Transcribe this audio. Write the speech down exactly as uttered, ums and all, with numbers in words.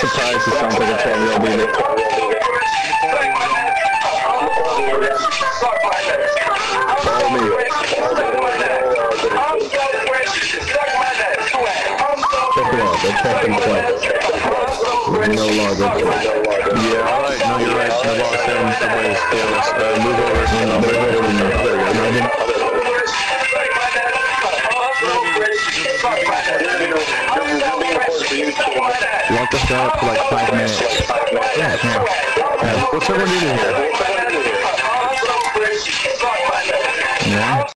surprised it sounds like a twelve-year-old baby. Follow me. Check it out, they're checking the play. No longer. Yeah, alright, no, you're right. I lost them. Somebody's fearless. Uh, move over. No, move over. There we go. Lock us up for like five minutes. Yeah, yeah. Yeah. What's everyone doing here?